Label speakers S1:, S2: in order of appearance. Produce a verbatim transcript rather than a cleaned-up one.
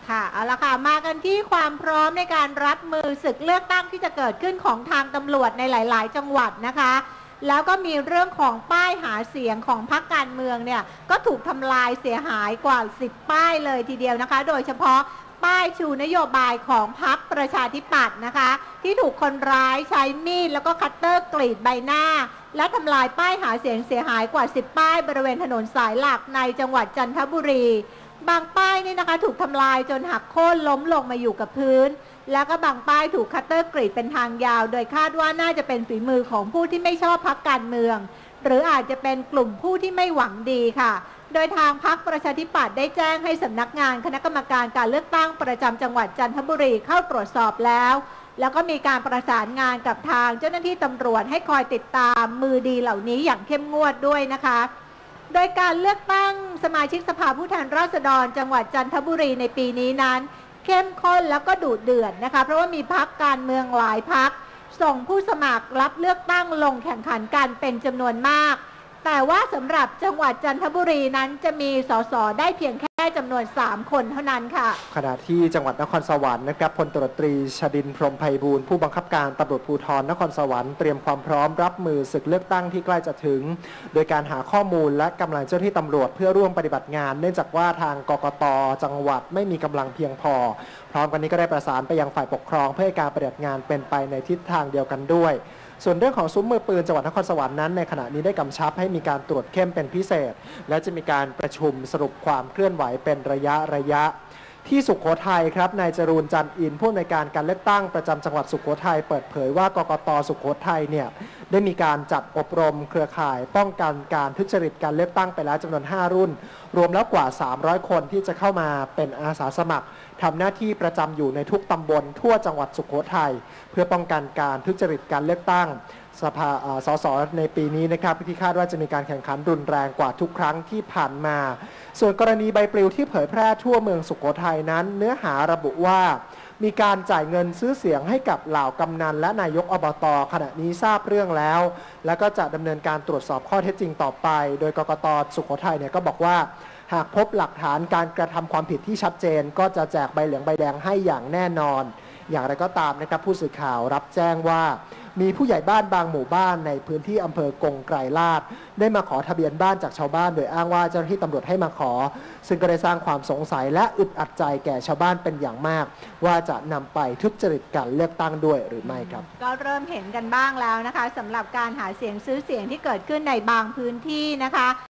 S1: ค่ะเอาละค่ะมากันที่ความพร้อมในการรับมือศึกเลือกตั้งที่จะเกิดขึ้นของทางตำรวจในหลายๆ จังหวัดนะคะแล้วก็มีเรื่องของป้ายหาเสียงของพรรคการเมืองเนี่ยก็ถูกทำลายเสียหายกว่าสิบป้ายเลยทีเดียวนะคะโดยเฉพาะป้ายชูนโยบายของพรรคประชาธิปัตย์นะคะที่ถูกคนร้ายใช้มีดแล้วก็คัตเตอร์กรีดใบหน้าและทำลายป้ายหาเสียงเสียหายกว่าสิบป้ายบริเวณถนนสายหลักในจังหวัดจันทบุรีบางป้ายนี่นะคะถูกทำลายจนหักโค่นล้มลงมาอยู่กับพื้นแล้วก็บางป้ายถูกคัตเตอร์กรีดเป็นทางยาวโดยคาดว่าน่าจะเป็นฝีมือของผู้ที่ไม่ชอบพรรคการเมืองหรืออาจจะเป็นกลุ่มผู้ที่ไม่หวังดีค่ะโดยทางพรรคประชาธิปัตย์ได้แจ้งให้สำนักงานคณะกรรมการการเลือกตั้งประจำจังหวัดจันทบุรีเข้าตรวจสอบแล้วแล้วก็มีการประสานงานกับทางเจ้าหน้าที่ตำรวจให้คอยติดตามมือดีเหล่านี้อย่างเข้มงวดด้วยนะคะโดยการเลือกตั้งสมาชิกสภาผู้แทนราษฎรจังหวัดจันทบุรีในปีนี้นั้นเข้มข้นแล้วก็ดุเดือดนะคะเพราะว่ามีพรรคการเมืองหลายพรรคส่งผู้สมัครรับเลือกตั้งลงแข่งขันกันเป็นจำนวนมากแต่ว่าสำหรับจังหวัดจันทบุรีนั้นจะมีสสได้เพียงแค่จำนวนสามคนเท่านั้นค่ะ
S2: ขณะที่จังหวัดนครสวรรค์นะครับพลตำรวจตรีชดินทร์พรหมไพบูลย์ผู้บังคับการตำรวจภูธรนครสวรรค์เตรียมความพร้อมรับมือศึกเลือกตั้งที่ใกล้จะถึงโดยการหาข้อมูลและกำลังเจ้าหน้าที่ตำรวจเพื่อร่วมปฏิบัติงานเนื่องจากว่าทางกกต.จังหวัดไม่มีกำลังเพียงพอพร้อมกันนี้ก็ได้ประสานไปยังฝ่ายปกครองเพื่อให้การปฏิบัติงานเป็นไปในทิศทางเดียวกันด้วยส่วนเรื่องของซุ้มมือปืนจังหวัดนครสวรรค์นั้นในขณะนี้ได้กำชับให้มีการตรวจเข้มเป็นพิเศษและจะมีการประชุมสรุปความเคลื่อนไหวเป็นระยะระยะที่สุโขทัยครับนายจรูญจันทร์อินผู้อำนวยการการเลือกตั้งประจำจังหวัดสุโขทัยเปิดเผยว่ากกต.สุโขทัยเนี่ยได้มีการจัดอบรมเครือข่ายป้องกันการทุจริตการเลือกตั้งไปแล้วจำนวนห้ารุ่นรวมแล้วกว่าสามร้อยคนที่จะเข้ามาเป็นอาสาสมัครทำหน้าที่ประจำอยู่ในทุกตำบลทั่วจังหวัดสุโขทัยเพื่อป้องกันการทุจริตการเลือกตั้งสภาสสในปีนี้นะครับที่คาดว่าจะมีการแข่งขันรุนแรงกว่าทุกครั้งที่ผ่านมาส่วนกรณีใบปลิวที่เผยแพร่ทั่วเมืองสุโขทัยนั้นเนื้อหาระบุว่ามีการจ่ายเงินซื้อเสียงให้กับเหล่ากำนันและนายกอบต.ขณะนี้ทราบเรื่องแล้วและก็จะดำเนินการตรวจสอบข้อเท็จจริงต่อไปโดยกกต.สุโขทัยเนี่ยก็บอกว่าหากพบหลักฐานการกระทำความผิดที่ชัดเจนก็จะแจกใบเหลืองใบแดงให้อย่างแน่นอนอย่างไรก็ตามนะครับผู้สื่อข่าวรับแจ้งว่ามีผู้ใหญ่บ้านบางหมู่บ้านในพื้นที่อำเภอกงไกรลาษฎร์ได้มาขอทะเบียนบ้านจากชาวบ้านโดยอ้างว่าเจ้าหน้าที่ตำรวจให้มาขอซึ่งก็ได้สร้างความสงสัยและอึดอัดใจแก่ชาวบ้านเป็นอย่างมากว่าจะนำไปทุจริตการเลือกตั้งด้วยหรือไม่ครับ
S1: ก็เริ่มเห็นกันบ้างแล้วนะคะสำหรับการหาเสียงซื้อเสียงที่เกิดขึ้นในบางพื้นที่นะคะ